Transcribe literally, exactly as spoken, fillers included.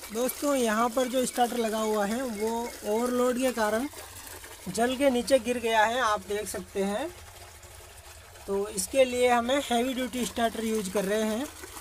दोस्तों यहाँ पर जो स्टार्टर लगा हुआ है वो ओवरलोड के कारण जल के नीचे गिर गया है, आप देख सकते हैं। तो इसके लिए हमें हैवी ड्यूटी स्टार्टर यूज कर रहे हैं।